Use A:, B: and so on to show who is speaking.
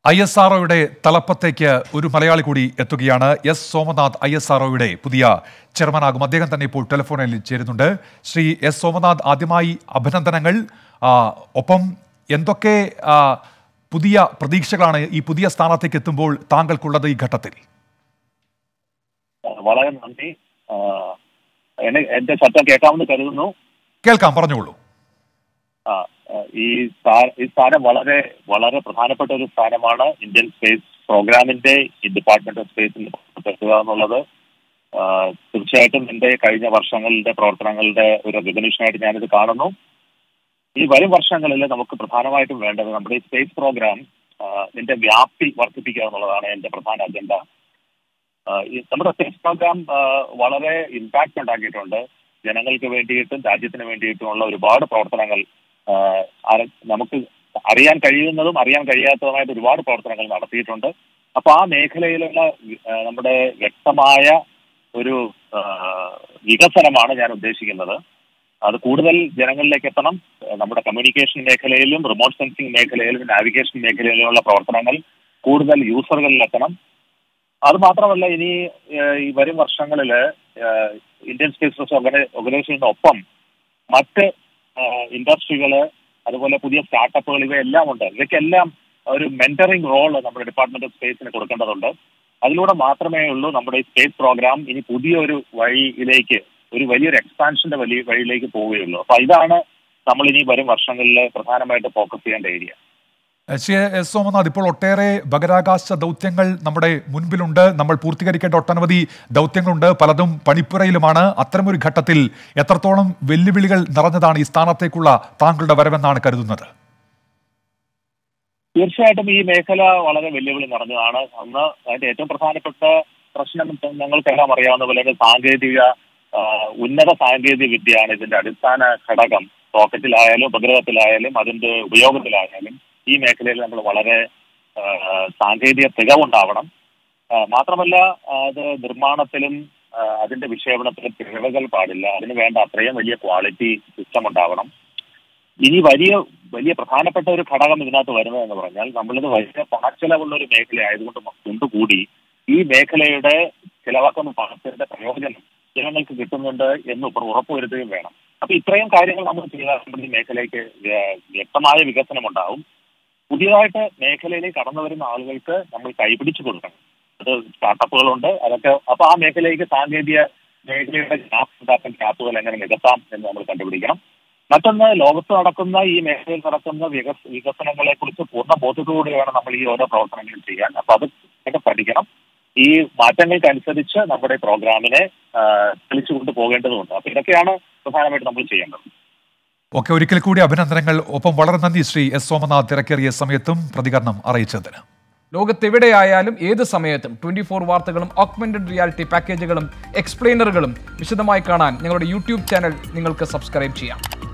A: ISROയുടെ തലപ്പത്തേക്ക് ഒരു മലയാളി കൂടി എത്തുകയാണ്. എസ് സോമനാഥ് ISROയുടെ പുതിയ ചെയർമാനാകും. അദ്ദേഹം തന്നെ ഇപ്പോൾ ടെലിഫോണിൽ ചേരുന്നുണ്ട്. ശ്രീ എസ് സോമനാഥ്, ആദ്യമായി അഭിനന്ദനങ്ങൾ. ഒപ്പം എന്തൊക്കെ പുതിയ പ്രതീക്ഷകളാണ് ഈ പുതിയ സ്ഥാനത്തേക്ക് എത്തുമ്പോൾ താങ്കൾക്കുള്ളത് ഈ ഘട്ടത്തിൽ?
B: വളരെ നന്ദി. എന്റെ ശബ്ദം കേൾക്കാമെന്ന് കരുതുന്നു.
A: കേൾക്കാം, പറഞ്ഞോളൂ.
B: ഈ സ്ഥാനം വളരെ വളരെ പ്രധാനപ്പെട്ട ഒരു സ്ഥാനമാണ്. ഇന്ത്യൻ സ്പേസ് പ്രോഗ്രാമിന്റെ ഈ ഡിപ്പാർട്ട്മെന്റ് ഓഫ് സ്പേസിൽ എത്തുക എന്നുള്ളത് തീർച്ചയായിട്ടും എന്റെ കഴിഞ്ഞ വർഷങ്ങളുടെ പ്രവർത്തനങ്ങളുടെ ഒരു റെക്കഗ്നീഷനായിട്ട് ഞാനിത് കാണുന്നു. ഈ വരും വർഷങ്ങളിൽ നമുക്ക് പ്രധാനമായിട്ടും വേണ്ടത് നമ്മുടെ ഈ സ്പേസ് പ്രോഗ്രാം ഇതിന്റെ വ്യാപ്തി വർദ്ധിപ്പിക്കുക എന്നുള്ളതാണ് എന്റെ പ്രധാന അജണ്ട. നമ്മുടെ സ്പേസ് പ്രോഗ്രാം വളരെ ഇമ്പാക്ട് ഉണ്ടാക്കിയിട്ടുണ്ട്. ജനങ്ങൾക്ക് വേണ്ടിയിട്ടും രാജ്യത്തിന് വേണ്ടിയിട്ടുമുള്ള ഒരുപാട് പ്രവർത്തനങ്ങൾ നമുക്ക് അറിയാൻ കഴിയുന്നതും അറിയാൻ കഴിയാത്തതുമായിട്ട് ഒരുപാട് പ്രവർത്തനങ്ങൾ നടത്തിയിട്ടുണ്ട്. അപ്പൊ ആ മേഖലയിലുള്ള നമ്മുടെ വ്യക്തമായ ഒരു വികസനമാണ് ഞാൻ ഉദ്ദേശിക്കുന്നത്. അത് കൂടുതൽ ജനങ്ങളിലേക്ക് എത്തണം. നമ്മുടെ കമ്മ്യൂണിക്കേഷൻ മേഖലയിലും റിമോട്ട് സെൻസിംഗ് മേഖലയിലും നാവിഗേഷൻ മേഖലയിലുമുള്ള പ്രവർത്തനങ്ങൾ കൂടുതൽ യൂസറുകളിൽ എത്തണം. അത് മാത്രമല്ല, ഇനി ഈ വരും വർഷങ്ങളിൽ ഇന്ത്യൻ സ്പേസ് റിസർച്ച് ഓർഗനൈസേഷനൊപ്പം മറ്റ് ഇൻഡസ്ട്രികള്, അതുപോലെ പുതിയ സ്റ്റാർട്ടപ്പുകൾ, ഇവയെല്ലാം ഉണ്ട്. ഇവയ്ക്കെല്ലാം ഒരു മെന്ററിംഗ് റോൾ നമ്മുടെ ഡിപ്പാർട്ട്മെന്റ് ഓഫ് സ്പേസിന് കൊടുക്കേണ്ടതുണ്ട്. അതിലൂടെ മാത്രമേ ഉള്ളൂ നമ്മുടെ ഈ സ്പേസ് പ്രോഗ്രാം ഇനി പുതിയൊരു വഴിയിലേക്ക്, ഒരു വലിയൊരു എക്സ്പാൻഷന്റെ വഴിയിലേക്ക് പോവുകയുള്ളൂ. അപ്പൊ ഇതാണ് നമ്മൾ ഇനി വരും വർഷങ്ങളിൽ പ്രധാനമായിട്ട് ഫോക്കസ് ചെയ്യേണ്ട ഏരിയ.
A: എസ് സോമനാഥ്, ഇപ്പോൾ ഒട്ടേറെ ബഹിരാകാശ ദൗത്യങ്ങൾ നമ്മുടെ മുൻപിലുണ്ട്. നമ്മൾ പൂർത്തീകരിക്കേണ്ട ഒട്ടനവധി ദൗത്യങ്ങളുണ്ട്. പലതും പണിപ്പുരയിലുമാണ്. അത്തരമൊരു ഘട്ടത്തിൽ എത്രത്തോളം വെല്ലുവിളികൾ നിറഞ്ഞതാണ് ഈ സ്ഥാനത്തേക്കുള്ള താങ്കളുടെ വരവെന്നാണ് കരുതുന്നത്?
B: തീർച്ചയായിട്ടും ഈ മേഖല വളരെ വെല്ലുവിളി നിറഞ്ഞതാണ്. ഒന്ന്, അതിന്റെ ഏറ്റവും പ്രധാനപ്പെട്ട പ്രശ്നം ഞങ്ങൾക്കെല്ലാം അറിയാവുന്ന പോലെ ഉന്നത സാങ്കേതിക വിദ്യയാണ് ഇതിന്റെ അടിസ്ഥാന ഘടകം. റോക്കറ്റിലായാലും ഉപഗ്രഹത്തിലായാലും അതിന്റെ ഉപയോഗത്തിലായാലും ഈ മേഖലയിൽ നമ്മൾ വളരെ സാങ്കേതിക തികവുണ്ടാവണം. മാത്രമല്ല, അത് നിർമ്മാണത്തിലും അതിന്റെ വിക്ഷേപണത്തിലും പിഴവുകൾ പാടില്ല. അതിന് വേണ്ട അത്രയും വലിയ ക്വാളിറ്റി സിസ്റ്റം ഉണ്ടാവണം. ഇനി വലിയ പ്രധാനപ്പെട്ട ഒരു ഘടകം ഇതിനകത്ത് വരുന്നത് എന്ന് പറഞ്ഞാൽ, നമ്മളിത് വലിയ പണച്ചെലവുള്ള ഒരു മേഖല ആയതുകൊണ്ടുകൂടി ഈ മേഖലയുടെ ചിലവാക്കുന്ന പണത്തിന്റെ പ്രയോജനം ജനങ്ങൾക്ക് കിട്ടുന്നുണ്ട് എന്ന് ഉറപ്പുവരുത്തുകയും വേണം. അപ്പൊ ഇത്രയും കാര്യങ്ങൾ നമ്മൾ ചെയ്താൽ നമ്മുടെ ഈ മേഖലയ്ക്ക് വ്യക്തമായ വികസനം ഉണ്ടാവും. പുതിയതായിട്ട് മേഖലയിലേക്ക് കടന്നു വരുന്ന ആളുകൾക്ക് നമ്മൾ കൈപിടിച്ചു കൊടുക്കണം. അത് സ്റ്റാർട്ടപ്പുകളുണ്ട്, അതൊക്കെ. അപ്പൊ ആ മേഖലയ്ക്ക് സാങ്കേതിക മേഖലയുടെ ഗ്യാപ്പുകൾ എങ്ങനെ നികത്താം എന്ന് നമ്മൾ കണ്ടുപിടിക്കണം. മറ്റൊന്ന്, ലോകത്ത് നടക്കുന്ന ഈ മേഖലയിൽ നടക്കുന്ന വികസനങ്ങളെ കുറിച്ച് പൂർണ്ണ ബോധ്യത്തോടെ വേണം നമ്മൾ ഈ ഓരോ പ്രവർത്തനങ്ങളും ചെയ്യാൻ. അപ്പൊ അതൊക്കെ പഠിക്കണം. ഈ മാറ്റങ്ങൾക്കനുസരിച്ച് നമ്മുടെ പ്രോഗ്രാമിനെ തെളിച്ചുകൊണ്ട് പോകേണ്ടതുണ്ട്. അപ്പൊ ഇതൊക്കെയാണ് പ്രധാനമായിട്ട് നമ്മൾ ചെയ്യേണ്ടത്.
A: ഓക്കെ, ഒരിക്കൽ കൂടി അഭിനന്ദനങ്ങൾ. ഒപ്പം വളരെ നന്ദി ശ്രീ എസ് സോമനാഥ്, തിരക്കേറിയ സമയത്തും പ്രതികരണം അറിയിച്ചതിന്.
C: ലോകത്തെവിടെയായാലും ഏത് സമയത്തും 24 വാർത്തകളും ഓഗ്മെന്റഡ് റിയാലിറ്റി പാക്കേജുകളും എക്സ്പ്ലെയിനറുകളും വിശദമായി കാണാൻ ഞങ്ങളുടെ യൂട്യൂബ് ചാനൽ നിങ്ങൾക്ക് സബ്സ്ക്രൈബ് ചെയ്യാം.